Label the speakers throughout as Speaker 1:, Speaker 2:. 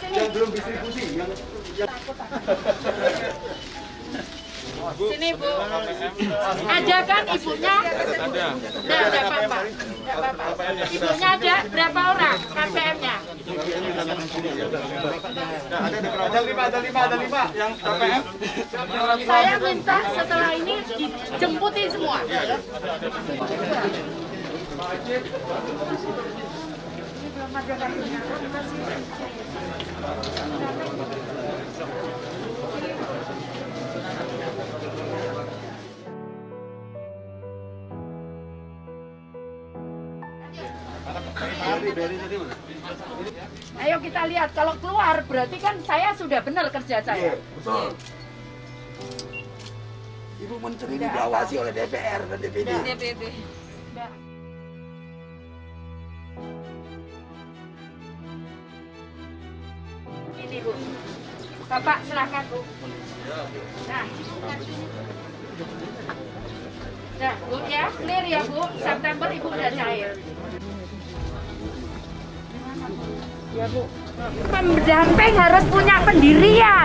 Speaker 1: Yang belum distribusi, yang
Speaker 2: Sini Bu, ada kan ibunya? Ada. Ada apa-apa. Ibunya ada berapa orang KPM-nya?
Speaker 1: Ada lima yang KPM.
Speaker 2: Saya minta setelah ini dijemputin semua. Ayo kita lihat, kalau keluar berarti kan saya sudah benar kerja saya.
Speaker 3: Betul. Ibu Menteri ini diawasi oleh DPR dan DPD.
Speaker 2: Ini Bu, Bapak silakan Bu. Nah, Bu ya, clear ya Bu. September Ibu udah cair. Ya Bu. Pendamping harus punya pendirian.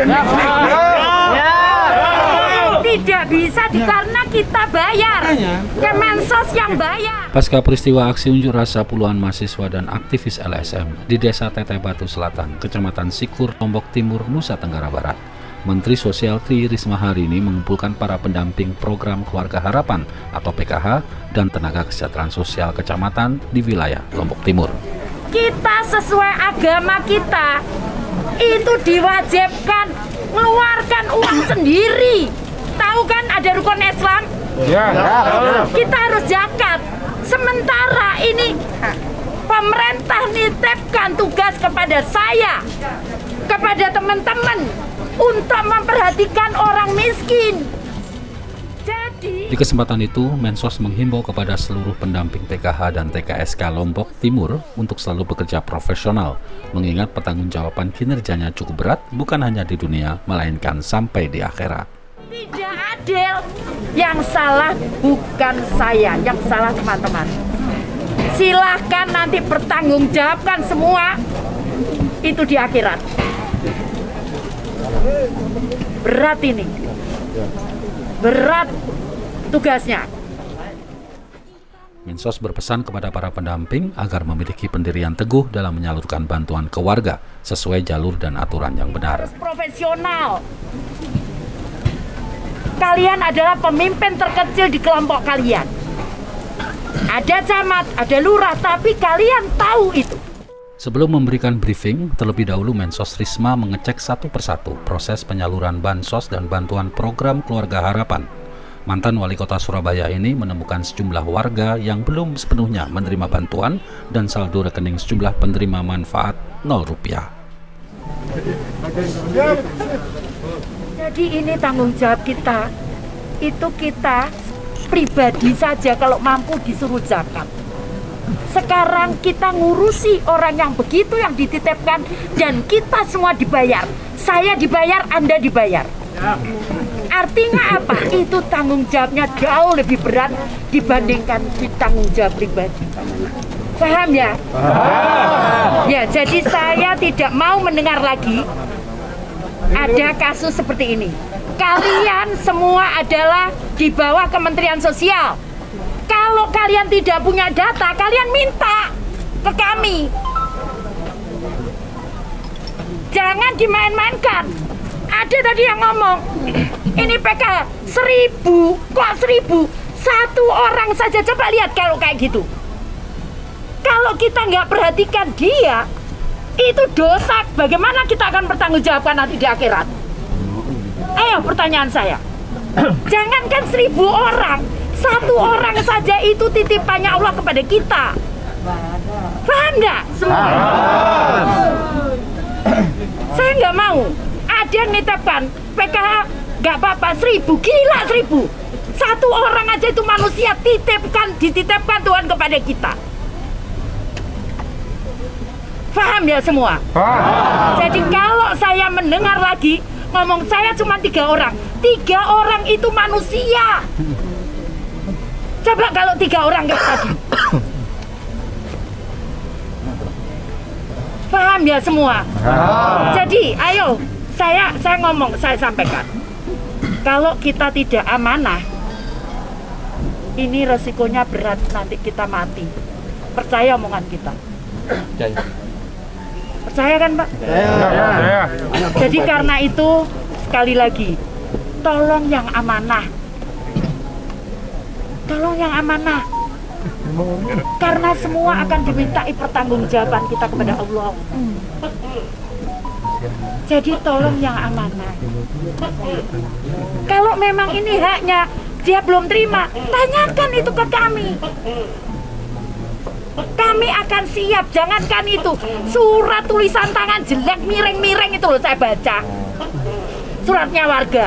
Speaker 2: Tidak bisa karena kita bayar. Kemensos yang bayar.
Speaker 4: Pasca peristiwa aksi unjuk rasa puluhan mahasiswa dan aktivis LSM di Desa Teteh Batu Selatan, Kecamatan Sikur, Lombok Timur, Nusa Tenggara Barat, Menteri Sosial Tri Risma hari ini mengumpulkan para pendamping program Keluarga Harapan atau PKH dan tenaga kesejahteraan sosial kecamatan di wilayah Lombok Timur.
Speaker 2: Kita sesuai agama kita itu diwajibkan mengeluarkan uang sendiri. Tahu kan ada rukun Islam? Ya. Kita harus zakat. Sementara ini pemerintah nitipkan tugas kepada saya, kepada teman-teman untuk memperhatikan orang miskin.
Speaker 4: Di kesempatan itu, Mensos menghimbau kepada seluruh pendamping PKH dan TKSK Lombok Timur untuk selalu bekerja profesional, mengingat pertanggungjawaban kinerjanya cukup berat bukan hanya di dunia, melainkan sampai di akhirat.
Speaker 2: Tidak adil, yang salah bukan saya, yang salah teman-teman. Silahkan nanti pertanggungjawabkan semua itu di akhirat. Berat ini, berat tugasnya.
Speaker 4: Mensos berpesan kepada para pendamping agar memiliki pendirian teguh dalam menyalurkan bantuan ke warga sesuai jalur dan aturan yang benar.
Speaker 2: Profesional. Kalian adalah pemimpin terkecil di kelompok kalian. Ada camat, ada lurah, tapi kalian tahu itu.
Speaker 4: Sebelum memberikan briefing, terlebih dahulu Mensos Risma mengecek satu persatu proses penyaluran bansos dan bantuan program Keluarga Harapan. Mantan Wali Kota Surabaya ini menemukan sejumlah warga yang belum sepenuhnya menerima bantuan dan saldo rekening sejumlah penerima manfaat Rp0.
Speaker 2: Jadi ini tanggung jawab kita. Itu kita pribadi saja kalau mampu disuruh zakat. Sekarang kita ngurusi orang yang begitu yang dititipkan dan kita semua dibayar. Saya dibayar, Anda dibayar. Artinya apa? Itu tanggung jawabnya jauh lebih berat dibandingkan tanggung jawab pribadi. Paham ya? Ya, jadi saya tidak mau mendengar lagi ada kasus seperti ini. Kalian semua adalah di bawah Kementerian Sosial. Kalau kalian tidak punya data, kalian minta ke kami. Jangan dimain-mainkan. Ada tadi yang ngomong, ini PK 1000, kok 1000? Satu orang saja, coba lihat kalau kayak gitu. Kalau kita nggak perhatikan dia, itu dosa. Bagaimana kita akan bertanggungjawabkan nanti di akhirat? Ayo pertanyaan saya. Jangankan 1000 orang, satu orang saja itu titipannya Allah kepada kita. Paham nggak semua? Saya nggak mau. Ada yang nitipkan PKH nggak apa-apa 1000, gila 1000. Satu orang aja itu manusia dititipkan Tuhan kepada kita. Paham ya semua? Jadi kalau saya mendengar lagi ngomong saya cuma 3 orang, 3 orang itu manusia. Coba kalau 3 orang kayak tadi. Paham Paham ya semua? Jadi ayo saya ngomong, saya sampaikan. Kalau kita tidak amanah, ini resikonya berat, nanti kita mati. Percaya omongan kita. Percaya kan Pak? Jadi karena itu sekali lagi, tolong yang amanah. Tolong yang amanah. Karena semua akan dimintai pertanggungjawaban kita kepada Allah. Jadi tolong yang amanah. Kalau memang ini haknya, dia belum terima, tanyakan itu ke kami. Kami akan siap, jangankan itu. Surat tulisan tangan jelek, miring-miring itu loh saya baca. Suratnya warga.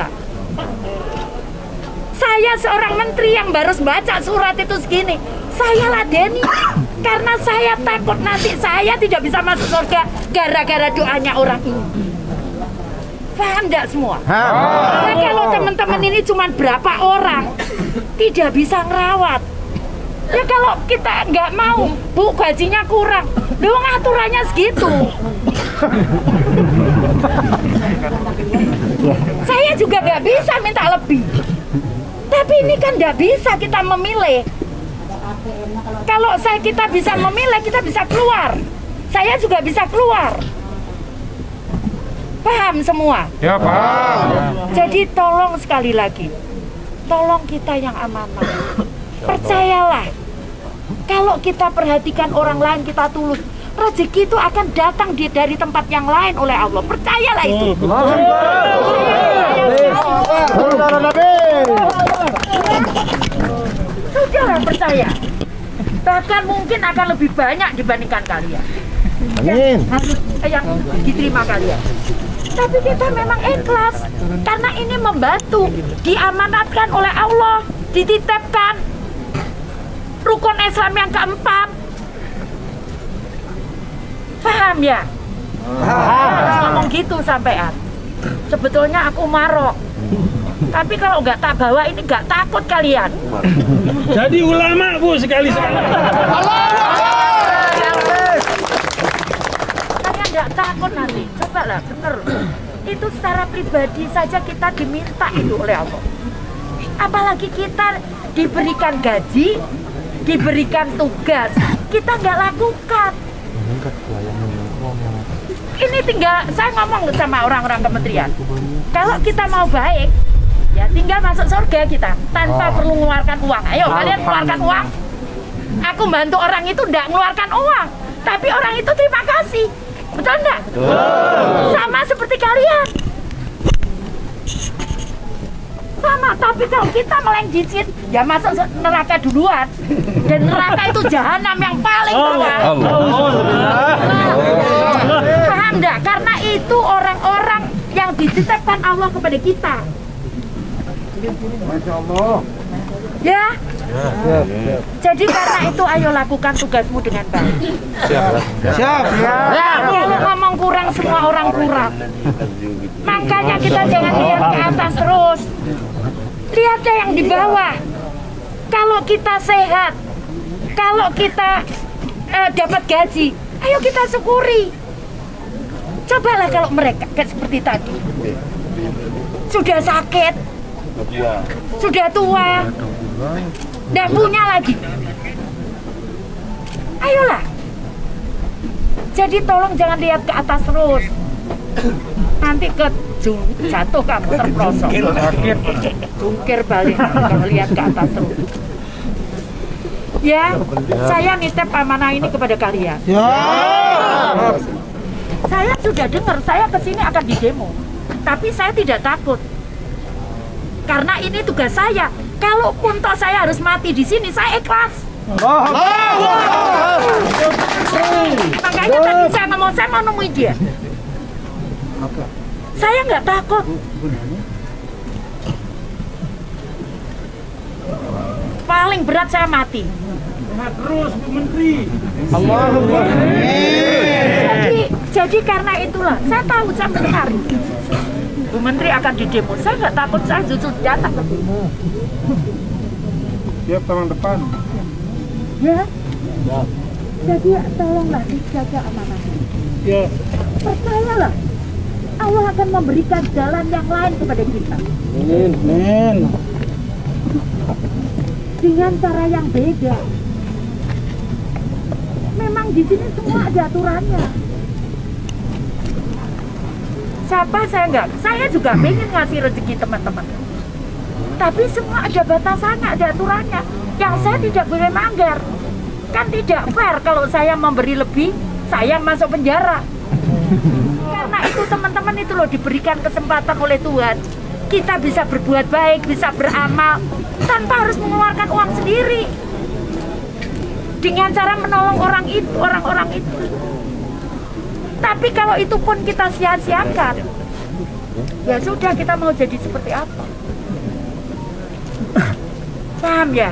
Speaker 2: Saya seorang menteri yang baru baca surat itu segini. Saya ladeni. Karena saya takut nanti saya tidak bisa masuk surga gara-gara doanya orang ini. Paham enggak semua? Nah, kalau teman-teman ini cuma berapa orang, tidak bisa ngerawat. Ya kalau kita nggak mau, Bu, gajinya kurang. Loh, aturannya segitu. Saya juga nggak bisa minta lebih. Tapi ini kan nggak bisa kita memilih. Kalau kita bisa memilih, kita bisa keluar. Saya juga bisa keluar. Paham semua?
Speaker 5: Ya, paham.
Speaker 2: Jadi tolong sekali lagi, tolong kita yang amanah. Percayalah, kalau kita perhatikan orang lain, kita tulus, rezeki itu akan datang dari tempat yang lain oleh Allah. Percayalah itu. Sudahlah, percaya. Bahkan mungkin akan lebih banyak dibandingkan kalian.
Speaker 5: Amin.
Speaker 2: Yang diterima kalian. Tapi kita memang ikhlas karena ini membantu, diamanatkan oleh Allah, dititipkan rukun Islam yang keempat. Paham ya? Harus ngomong gitu sampean. Sebetulnya aku marok, tapi kalau nggak tak bawa ini nggak takut kalian.
Speaker 5: Jadi ulama, Bu, sekali-sekali.
Speaker 2: Kalian nggak takut nanti. Cobalah, bener. Itu secara pribadi saja kita diminta itu oleh Allah. Apalagi kita diberikan gaji, diberikan tugas, kita nggak lakukan. Ini tinggal saya ngomong sama orang-orang kementerian. Kalau kita mau baik, ya tinggal masuk surga kita tanpa perlu mengeluarkan uang. Ayo kalian keluarkan uang. Aku bantu orang itu tidak mengeluarkan uang, tapi orang itu terima kasih. Betul enggak? Sama seperti kalian. Sama, tapi kalau kita melenggicin, ya masuk neraka duluan. Dan neraka itu jahanam yang paling bawah. Paham enggak? Karena itu orang-orang yang dititipkan Allah kepada kita.
Speaker 5: Masya Allah.
Speaker 2: Ya. Jadi karena itu ayo lakukan tugasmu dengan baik.
Speaker 5: Siap.
Speaker 2: Kalau ngomong kurang, semua orang kurang. Makanya kita jangan lihat ke atas terus. Lihatnya yang di bawah. Kalau kita sehat, kalau kita dapat gaji, ayo kita syukuri. Cobalah kalau mereka seperti tadi, sudah sakit, sudah tua, tidak punya lagi. Ayolah. Jadi tolong jangan lihat ke atas terus. Nanti jatuh kamu terprosok. Jungkir balik kalau lihat ke atas terus. Ya, saya nitip amanah ini kepada kalian. Saya sudah dengar, saya kesini akan didemo. Tapi saya tidak takut. Karena ini tugas saya. Kalaupun toh saya harus mati di sini, saya ikhlas. Makanya tadi saya mau nemuin dia. Saya nggak takut. Paling berat saya mati.
Speaker 5: Terus, Bu Menteri.
Speaker 2: Jadi karena itulah, saya tahu saya mendengar Bu Menteri akan didemo. Saya nggak takut, saya jujur datang.
Speaker 5: Siap tahun depan.
Speaker 2: Ya. Jadi tolonglah dijaga amanah.
Speaker 5: Ya.
Speaker 2: Percayalah, Allah akan memberikan jalan yang lain kepada kita.
Speaker 5: Amin.
Speaker 2: Dengan cara yang beda. Memang di sini semua ada aturannya. Siapa saya enggak? Saya juga pengen ngasih rezeki teman-teman. Tapi semua ada batasannya, ada aturannya. Yang saya tidak boleh melanggar. Kan tidak fair kalau saya memberi lebih, saya masuk penjara. Karena itu teman-teman itu loh diberikan kesempatan oleh Tuhan. Kita bisa berbuat baik, bisa beramal tanpa harus mengeluarkan uang sendiri. Dengan cara menolong orang-orang itu. Tapi kalau itu pun kita sia-siakan, ya sudah, kita mau jadi seperti apa? Paham ya?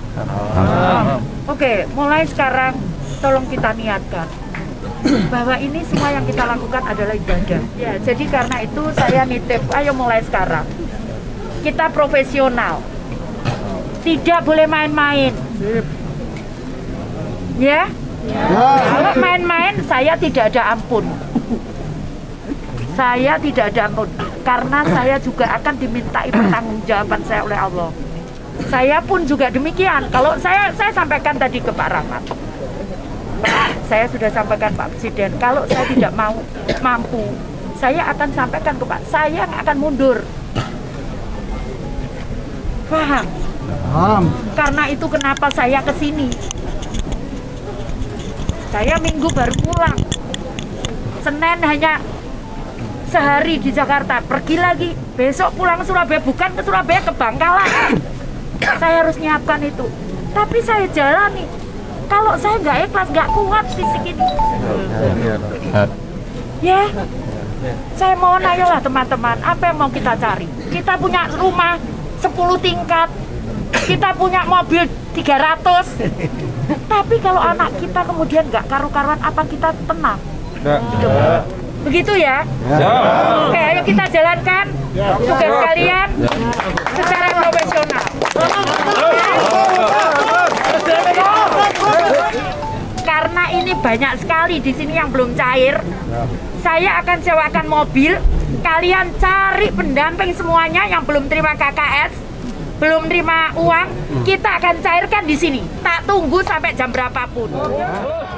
Speaker 2: Oke, mulai sekarang tolong kita niatkan bahwa ini semua yang kita lakukan adalah ibadah. Ya, jadi karena itu saya nitip, ayo mulai sekarang. Kita profesional. Tidak boleh main-main. Ya? Kalau main-main saya tidak ada ampun. Saya tidak ada ampun karena saya juga akan dimintai pertanggungjawaban saya oleh Allah. Saya pun juga demikian. Kalau saya sampaikan tadi ke Pak Rahmat, Pak, saya sudah sampaikan Pak Presiden, kalau saya tidak mampu, saya akan sampaikan ke Pak, saya akan mundur. Paham?
Speaker 5: Paham.
Speaker 2: Karena itu kenapa saya ke sini. Saya Minggu baru pulang. Senin hanya sehari di Jakarta, pergi lagi. Besok pulang ke Surabaya, bukan ke Surabaya, ke Bangkalan. Saya harus nyiapkan itu. Tapi saya jalani. Kalau saya nggak ikhlas, nggak kuat fisik ini. Ya, saya mohon ayolah teman-teman, apa yang mau kita cari? Kita punya rumah 10 tingkat, kita punya mobil 300. Tapi kalau anak kita kemudian nggak karu-karuan, apa kita tenang? Begitu ya? Oke, ayo kita jalankan tugas kalian secara profesional. Karena ini banyak sekali di sini yang belum cair, saya akan sewakan mobil. Kalian cari pendamping semuanya yang belum terima KKS, belum terima uang, kita akan cairkan di sini. Tak tunggu sampai jam berapapun.